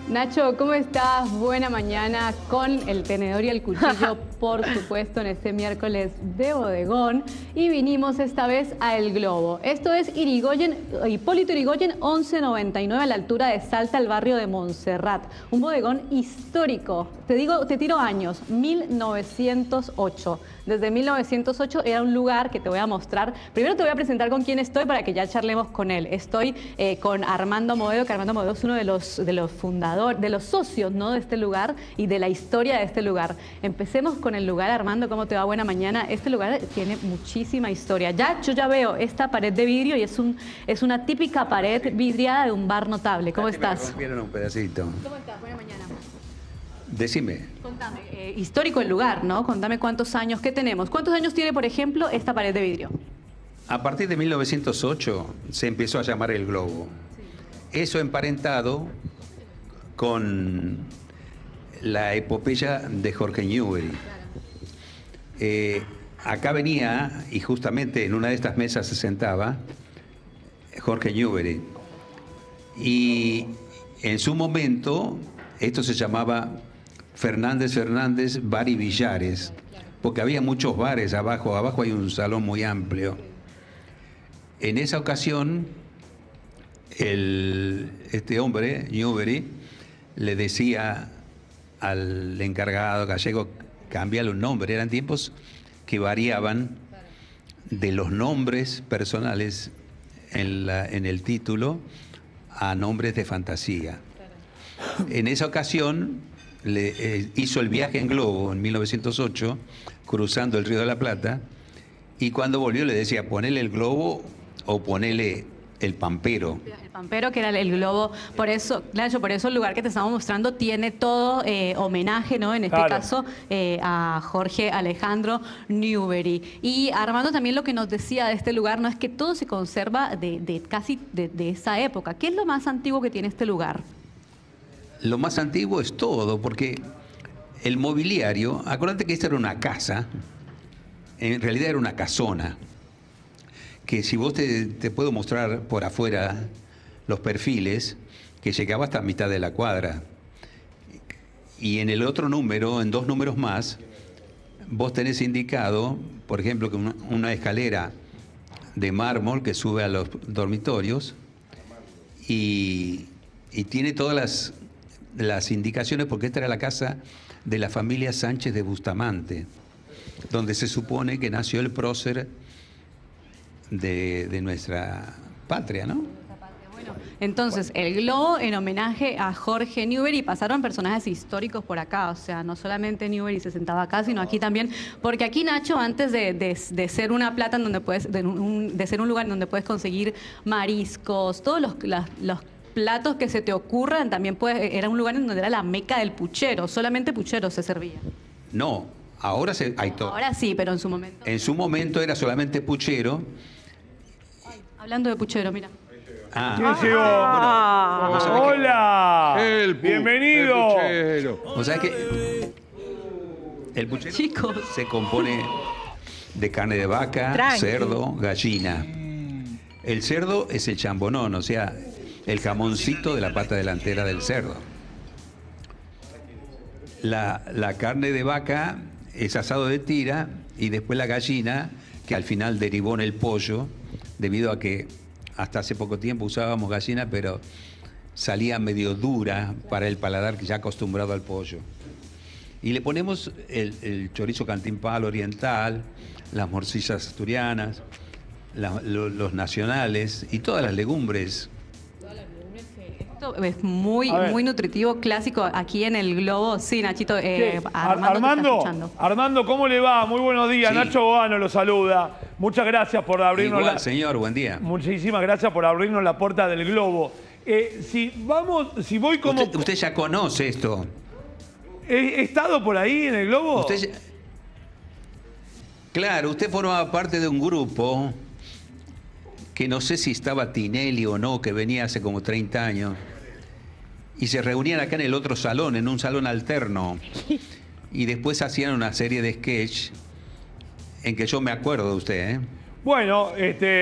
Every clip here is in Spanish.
Nacho, ¿cómo estás? Buena mañana con el tenedor y el cuchillo, por supuesto, en este miércoles de bodegón. Y vinimos esta vez a El Globo. Esto es Hipólito Yrigoyen 1199 a la altura de Salta, el barrio de Montserrat. Un bodegón histórico. Te tiro años, 1908. Desde 1908 era un lugar que te voy a mostrar. Primero te voy a presentar con quién estoy para que ya charlemos con él. Estoy con Armando Moedo, que Armando Moedo es uno de los fundadores, de los socios, ¿no?, de este lugar y de la historia de este lugar. Empecemos con el lugar. Armando, ¿cómo te va? Buena mañana. Este lugar tiene muchísima historia. Yo ya veo esta pared de vidrio y es una típica pared vidriada de un bar notable. ¿Cómo estás? Me rompieron un pedacito. ¿Cómo estás? Buena mañana. Decime. Contame, histórico el lugar, ¿no? Contame cuántos años, ¿qué tenemos? ¿Cuántos años tiene, por ejemplo, esta pared de vidrio? A partir de 1908 se empezó a llamar El Globo. Sí. Eso emparentado con la epopeya de Jorge Newbery. Claro. Acá venía, y justamente en una de estas mesas se sentaba, Jorge Newbery. Y en su momento, esto se llamaba Fernández Bar y Billares, porque había muchos bares abajo. Abajo hay un salón muy amplio. En esa ocasión, este hombre, Newbery, le decía al encargado gallego, cámbiale un nombre. Eran tiempos que variaban de los nombres personales en el título a nombres de fantasía. En esa ocasión hizo el viaje en globo en 1908, cruzando el Río de la Plata, y cuando volvió le decía, ponele el globo o ponele el pampero. El pampero, que era el globo. Por eso, Nacho, por eso el lugar que te estamos mostrando tiene todo homenaje, ¿no? En este caso, a Jorge Alejandro Newbery. Y Armando también lo que nos decía de este lugar, ¿no?, es que todo se conserva casi de esa época. ¿Qué es lo más antiguo que tiene este lugar? Lo más antiguo es todo, porque el mobiliario, acuérdate que esta era una casa, en realidad era una casona, que si vos te puedo mostrar por afuera los perfiles, que llegaba hasta mitad de la cuadra. Y en el otro número, en dos números más, vos tenés indicado, por ejemplo, que una escalera de mármol que sube a los dormitorios y tiene todas las indicaciones, porque esta era la casa de la familia Sánchez de Bustamante, donde se supone que nació el prócer de nuestra patria, ¿no? Bueno, entonces, el globo en homenaje a Jorge Newbery. Pasaron personajes históricos por acá, o sea, no solamente Newbery se sentaba acá, sino aquí también, porque aquí, Nacho, antes de ser una plata en donde puedes, de ser un lugar en donde puedes conseguir mariscos, todos los platos que se te ocurran, también era un lugar en donde era la meca del puchero, solamente puchero se servía. No, ahora hay todo. Ahora sí, pero en su momento. En su momento era solamente puchero. Hablando de puchero, mira. ¿Quién llegó? Bueno, ¡hola! ¡Bienvenido! O sea que el puchero, chicos, se compone de carne de vaca, cerdo, gallina. El cerdo es el chambonón, o sea, el jamoncito de la pata delantera del cerdo. La carne de vaca es asado de tira, y después la gallina, que al final derivó en el pollo, debido a que hasta hace poco tiempo usábamos gallina, pero salía medio dura para el paladar que ya acostumbrado al pollo. Y le ponemos el chorizo cantimpalo oriental, las morcillas asturianas, los nacionales y todas las legumbres. Esto es muy nutritivo, clásico aquí en el globo. Sí, Nachito. Armando, ¿cómo le va? Muy buenos días. Sí. Nacho Boano lo saluda. Muchas gracias por abrirnos Igual, señor, buen día. Muchísimas gracias por abrirnos la puerta del globo. Si voy como... Usted ya conoce esto. ¿He estado por ahí en el globo? Claro, usted formaba parte de un grupo que no sé si estaba Tinelli o no, que venía hace como 30 años, y se reunían acá en el otro salón, en un salón alterno, y después hacían una serie de sketch en que yo me acuerdo de usted, ¿eh? Bueno,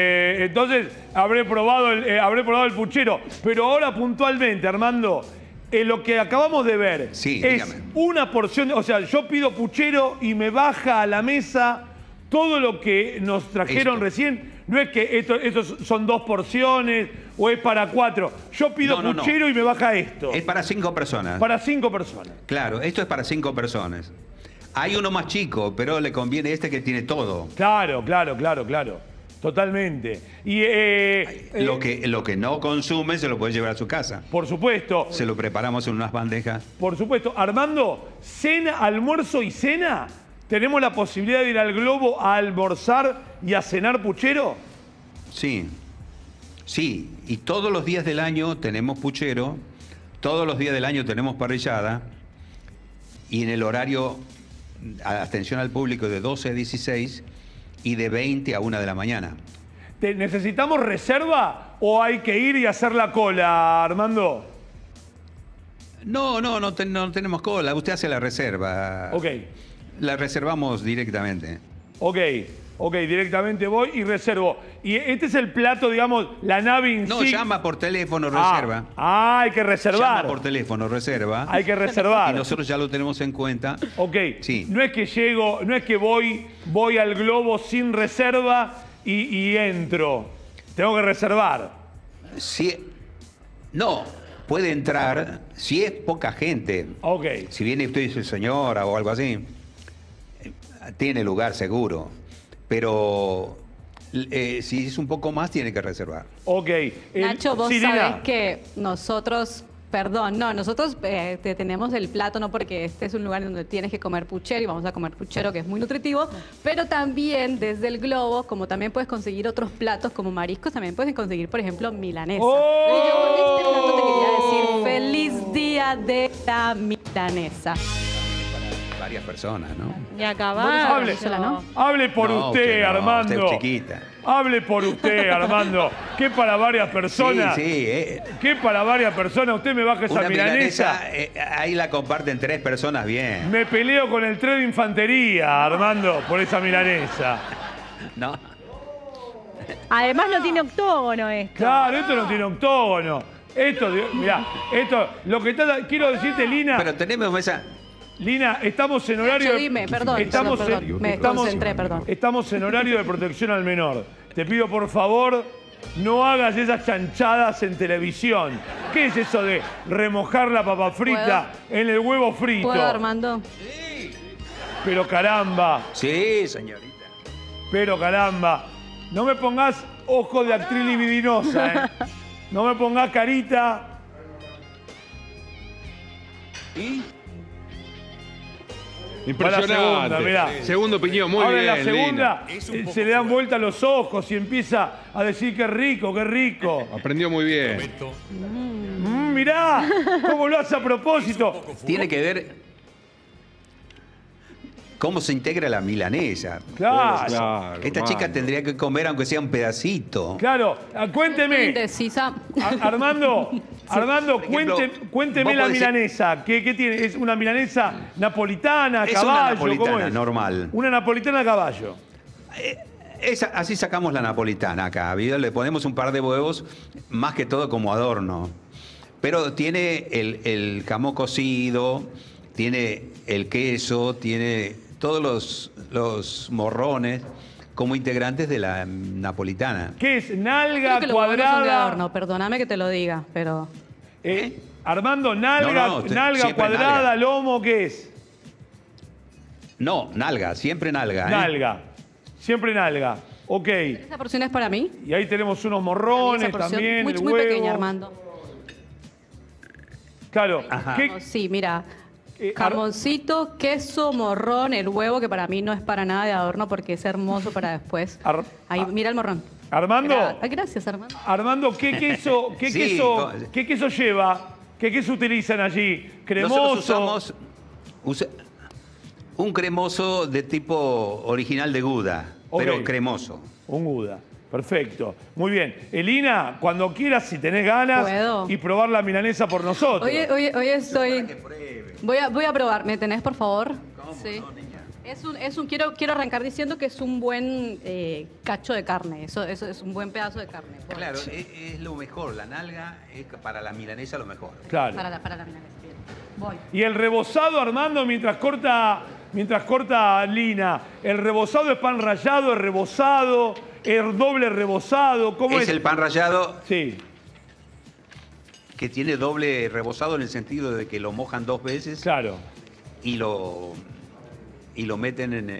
entonces habré probado el puchero. Pero ahora puntualmente, Armando, lo que acabamos de ver Sí, es dígame. una porción, o sea, yo pido puchero y me baja a la mesa todo lo que nos trajeron Esto. recién. No es que estos son 2 porciones o es para 4. Yo pido No, no, no. puchero y me baja esto. Es para 5 personas. Para 5 personas. Claro, esto es para 5 personas. Hay uno más chico, pero le conviene este que tiene todo. Claro. Totalmente. Y Lo que no consume se lo puede llevar a su casa. por supuesto, Se lo preparamos en unas bandejas. Armando, cena, almuerzo y cena. ¿Tenemos la posibilidad de ir al Globo a almorzar y a cenar puchero? Sí. Sí, y todos los días del año tenemos puchero, todos los días del año tenemos parrillada, y en el horario, atención al público, de 12 a 16 y de 20 a 1 de la mañana. ¿Necesitamos reserva o hay que ir y hacer la cola, Armando? No tenemos cola, usted hace la reserva. Ok, La reservamos directamente. ok, directamente voy y reservo. Y este es el plato, digamos, la nave No, insignia. llama por teléfono, reserva. Hay que reservar. Llama por teléfono, reserva. Hay que reservar. Y nosotros ya lo tenemos en cuenta. Ok, Sí. no es que llego, no es que voy al Globo sin reserva y entro. Tengo que reservar. No, puede entrar si es poca gente. Ok, Si viene usted y su señora o algo así, tiene lugar seguro. Pero si es un poco más, tiene que reservar. ok. Nacho, vos sí, Lina. sabés que nosotros, nosotros te tenemos el plato, no porque este es un lugar donde tienes que comer puchero y vamos a comer puchero que es muy nutritivo, pero también desde el Globo, como también puedes conseguir otros platos como mariscos, también puedes conseguir, por ejemplo, milanesa. ¡Oh! Y yo con este plato te quería decir feliz día de la milanesa. Varias personas, ¿no? Y acabar. Hable, sola, ¿no? hable por No, usted, no, Armando. usted es chiquita. Hable por usted, Armando. ¿Qué para varias personas? Sí. ¿Qué para varias personas? Usted me baja esa Una milanesa. ahí la comparten 3 personas bien. Me peleo con el tren de infantería, Armando, por esa milanesa. ¿No? Además no tiene octógono esto. Claro, esto no tiene octógono. Esto, mirá, lo que está, quiero decirte, Lina. Pero tenemos mesa. Lina, estamos en horario... Nacho, dime, perdón, me concentré, perdón. Estamos en horario de protección al menor. Te pido, por favor, no hagas esas chanchadas en televisión. ¿Qué es eso de remojar la papa frita en el huevo frito? ¿Puedo, Armando? Pero caramba, Sí, señorita. pero caramba. No me pongas ojo de actriz libidinosa, ¿eh? No me pongas carita. ¿Y? Impresionante. Impresionante. Para la segunda, mirá. Segunda opinión, muy Ahora bien. en la segunda Lina. se le dan vuelta los ojos y empieza a decir qué rico, qué rico. Aprendió muy bien. Mirá, cómo lo hace a propósito. Tiene que ver cómo se integra la milanesa. Claro, Claro, Esta hermano. chica tendría que comer aunque sea un pedacito. claro. Cuénteme, Indecisa. Armando, Por ejemplo, cuénteme vos la podés- milanesa. ¿Qué tiene? ¿Es una milanesa napolitana, Es caballo? una ¿Cómo napolitana, es? normal. Una napolitana a caballo. Así sacamos la napolitana acá. Le ponemos un par de huevos, más que todo como adorno. Pero tiene el jamón cocido, tiene el queso, tiene todos los morrones como integrantes de la napolitana. ¿Qué es? Creo Nalga que lo bueno son de cuadrada. adorno, perdóname que te lo diga, pero... Armando, nalga, No, nalga siempre cuadrada, nalga. lomo, ¿qué es? No, nalga, siempre nalga. ¿eh? Nalga. Siempre nalga. Ok. ¿Esa porción es para mí? Y ahí tenemos unos Esa morrones porción también, muy, el muy huevo. pequeña, Armando. Claro. Ajá. ¿Qué- Sí, mira. Ar- Jamoncito, queso, morrón, el huevo, que para mí no es para nada de adorno porque es hermoso para después. Ahí, mira el morrón. Armando, Gracias, Armando. Armando, ¿qué queso, Sí, qué queso lleva? ¿Qué queso utilizan allí? Cremoso. Nosotros usamos un cremoso de tipo original de Gouda, Ok. pero cremoso. Un Gouda. Perfecto. Muy bien. Elina, cuando quieras, si tenés ganas, Puedo. y probar la milanesa por nosotros. Hoy estoy... Voy a probar. ¿Me tenés, por favor? Sí. Quiero arrancar diciendo que es un buen cacho de carne. Eso es un buen pedazo de carne. Claro, es lo mejor. La nalga es para la milanesa lo mejor. Claro. Para la milanesa. Bien. Voy. Y el rebozado, Armando, mientras corta Lina, ¿el rebozado es pan rallado, es rebozado, es doble rebozado? ¿Cómo es? Es el pan rallado Sí. que tiene doble rebozado en el sentido de que lo mojan 2 veces Claro. y lo meten en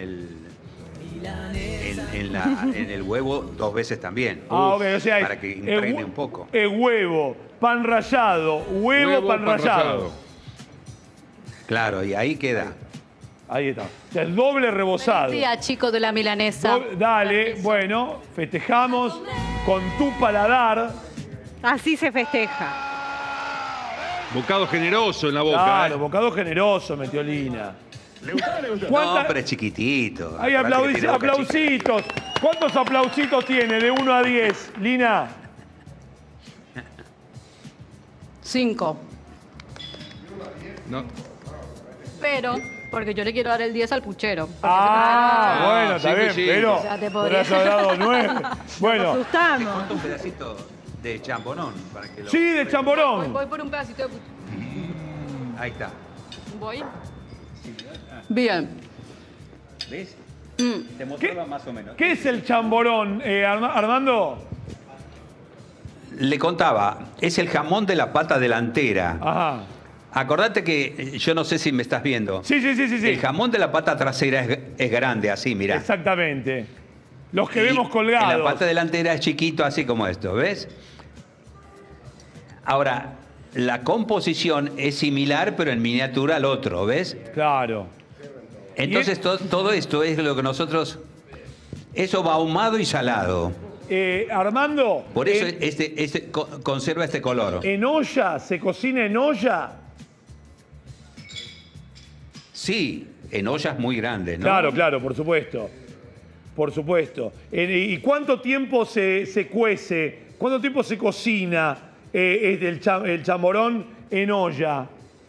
el huevo 2 veces también. Ok, o sea, para que impregne un poco. Es huevo, pan rallado, huevo, pan rallado. Claro, y ahí queda. Ahí está. O sea, el doble rebozado. Buen día, chicos de la milanesa. Dale, bueno, festejamos con tu paladar. Así se festeja. Bocado generoso en la boca. Claro, bocado generoso, metió Lina. No, ¿Cuánta- pero es chiquitito. Hay Acordate que tiene boca chica. aplausitos. ¿Cuántos aplausitos tiene de 1 a 10, Lina? 5. No. Pero, porque yo le quiero dar el 10 al puchero. Bueno, está cinco y bien, cinco. pero Ya te podría- podrías haber dado 9. Bueno, Asustamos. Corta un pedacito de champonón para que lo... sí, de chamborón. Voy por un pedacito de puchero. Ahí está. Voy. Bien. ¿Ves? Mm. Te mostraba más o menos. ¿Qué es el chamborón, Armando? Le contaba, es el jamón de la pata delantera. Ajá. Acordate que, yo no sé si me estás viendo. Sí. El jamón de la pata trasera es grande, así, mirá. Exactamente. Los que Y vemos colgados. La pata delantera es chiquito, así como esto, ¿ves? Ahora, la composición es similar, pero en miniatura al otro, ¿ves? Claro. Entonces, todo esto es lo que nosotros... Eso va ahumado y salado. Armando, Por eso conserva este color. ¿en olla? ¿Se cocina en olla? Sí, en ollas muy grandes, ¿no? Claro, por supuesto. Por supuesto. ¿Y cuánto tiempo se cuece? ¿Cuánto tiempo se cocina el chamorón en olla?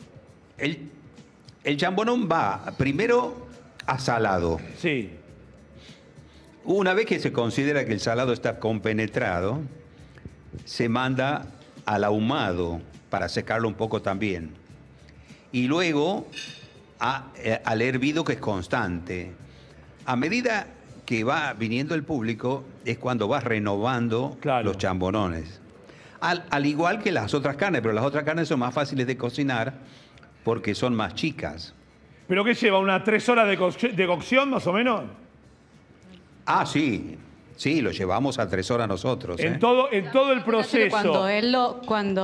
El chamborón va primero a salado. Sí. Una vez que se considera que el salado está compenetrado, se manda al ahumado para secarlo un poco también. Y luego al hervido, que es constante. A medida que va viniendo el público es cuando vas renovando los chamborones. Al igual que las otras carnes, pero las otras carnes son más fáciles de cocinar porque son más chicas. ¿Pero qué lleva? ¿Unas 3 horas de cocción más o menos? Ah, sí. Sí, lo llevamos a 3 horas nosotros. En todo el proceso. Cuando él lo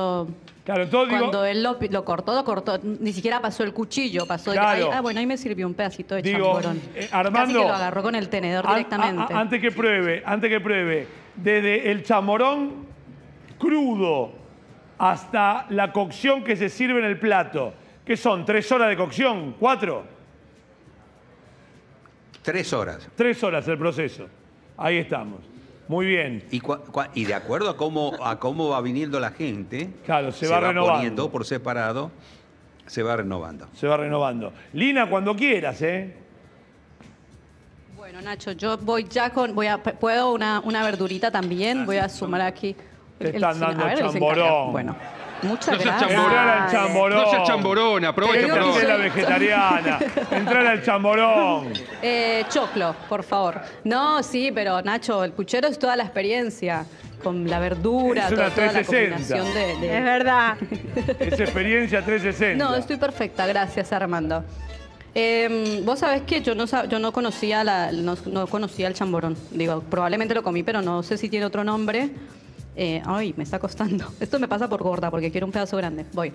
cortó, ni siquiera pasó el cuchillo, pasó Claro. de que, bueno, ahí me sirvió un pedacito de Digo, chamborón. Armando, Casi que lo agarró con el tenedor directamente. Antes que pruebe, desde el chamorón crudo hasta la cocción que se sirve en el plato, ¿qué son? ¿3 horas de cocción? ¿4? 3 horas. 3 horas el proceso. Ahí estamos. Muy bien. Y de acuerdo a cómo va viniendo la gente, Claro, se va renovando. poniendo por separado, se va renovando. Se va renovando. Lina, cuando quieras, ¿eh? Bueno, Nacho, yo voy ya con... ¿Puedo una verdurita también? Voy a sumar aquí... Te están dando a ver, él se chamborón. encarga. Bueno, muchas No seas gracias. Entrar al chamborón. No seas chamborón, aprovecha, Te digo perdón. que Es la vegetariana. Entrar al chamborón. Choclo, por favor. No, sí, pero Nacho, el puchero es toda la experiencia. Con la verdura, Es una toda la 360. combinación de... Es verdad. Es experiencia 360. No, estoy perfecta, gracias Armando. Vos sabés que yo no conocía no conocía el chamborón. Digo, probablemente lo comí, pero no sé si tiene otro nombre. Ay, me está costando. Esto me pasa por gorda, porque quiero un pedazo grande. Voy.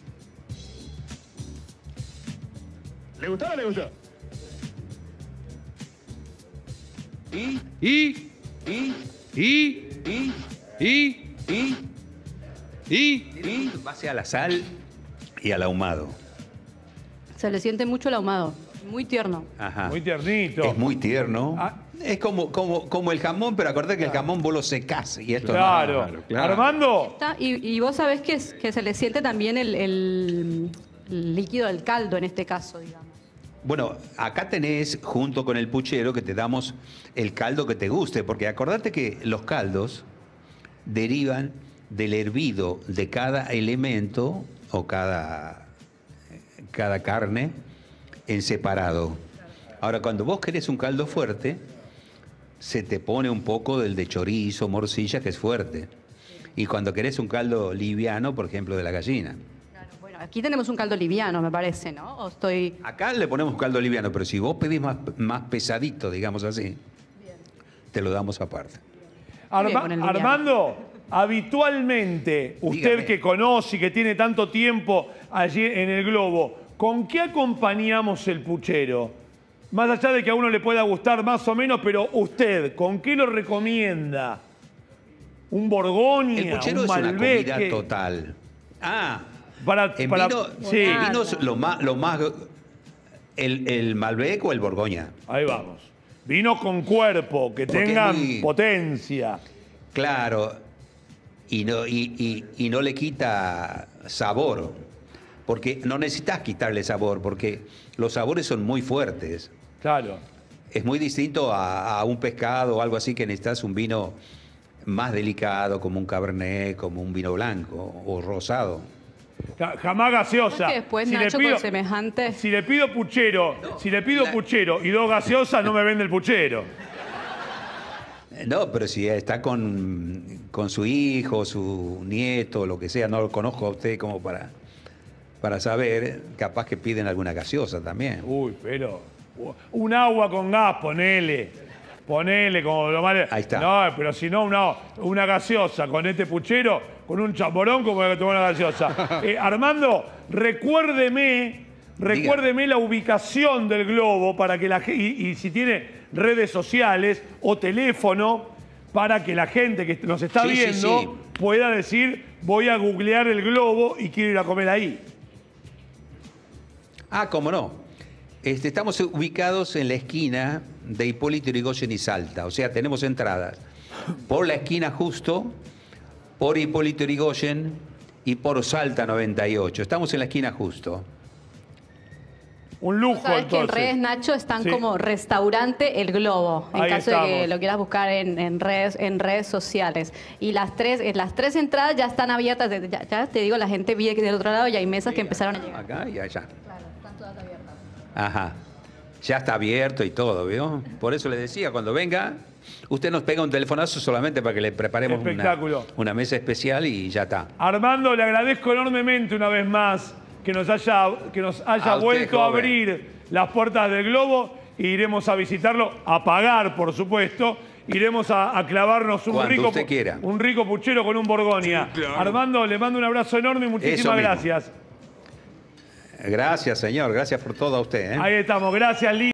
¿Le gustó o no le gustó? En base a la sal y al ahumado. Se le siente mucho el ahumado. Muy tierno. Ajá. Muy tiernito. Es muy tierno. Ah. Es como el jamón, pero acordate que el jamón vos lo secás y esto Claro. Claro. Armando, Y vos sabés que se le siente también el líquido del caldo en este caso, digamos. Bueno, acá tenés, junto con el puchero, que te damos el caldo que te guste, porque acordate que los caldos derivan del hervido de cada elemento o cada carne en separado. Ahora, cuando vos querés un caldo fuerte, se te pone un poco del de chorizo, morcilla, que es fuerte. Y cuando querés un caldo liviano, por ejemplo, de la gallina. Bueno, aquí tenemos un caldo liviano, me parece, ¿no? ¿O estoy...? Acá le ponemos caldo liviano, pero si vos pedís más pesadito, digamos así, te lo damos aparte. Bien, con el liviano. Armando, habitualmente, usted Dígame. que conoce y que tiene tanto tiempo allí en el Globo, ¿con qué acompañamos el puchero? Más allá de que a uno le pueda gustar más o menos, pero usted, ¿con qué lo recomienda? ¿Un Borgoña? El puchero ¿Un es una Malbec? comida total. En sí. vinos el Malbec o el Borgoña. Ahí vamos. Vinos con cuerpo, que Porque tengan es muy- potencia. Claro, y no le quita sabor, porque no necesitas quitarle sabor, porque los sabores son muy fuertes. Claro. Es muy distinto a un pescado o algo así que necesitas un vino más delicado, como un Cabernet, como un vino blanco o rosado. Jamás gaseosa. Es que después, Nacho, con semejante- Si le pido puchero, puchero y dos gaseosas, no me vende el puchero. No, pero si está con su hijo, su nieto, lo que sea, no lo conozco a usted como para saber, capaz que piden alguna gaseosa también. Uy, pero un agua con gas, ponele. Ponele como lo mal. Ahí está. No, pero si no, una gaseosa con este puchero, con un chamorón, como que tomar una gaseosa. Armando, recuérdeme la ubicación del Globo para que y si tiene redes sociales o teléfono, para que la gente que nos está Sí, sí, viendo sí. pueda decir, voy a googlear el Globo y quiero ir a comer ahí. Cómo no. Estamos ubicados en la esquina de Hipólito Yrigoyen y Salta. O sea, tenemos entradas por la esquina justo, por Hipólito Yrigoyen y por Salta 98. Estamos en la esquina justo. Un lujo, Sabes que en entonces. redes, Nacho, están Sí. como Restaurante El Globo, en Ahí caso de que estamos. lo quieras buscar en redes sociales. Y las tres entradas ya están abiertas. Ya te digo, la gente vive que del otro lado y hay mesas que empezaron a llegar. Acá y allá. Claro, están todas abiertas. Ajá. Ya está abierto y todo, ¿vio? Por eso le decía, cuando venga, usted nos pega un telefonazo solamente para que le preparemos Espectáculo. una mesa especial y ya está. Armando, le agradezco enormemente una vez más que nos haya A usted, vuelto a joven. abrir las puertas del Globo. E iremos a visitarlo, a pagar, por supuesto. Iremos a clavarnos Cuando usted quiera. un rico puchero con un Borgoña. Claro. Armando, le mando un abrazo enorme y Eso muchísimas mismo. gracias. Gracias, señor. Gracias por todo a usted. ¿eh? Ahí estamos. Gracias, Lili.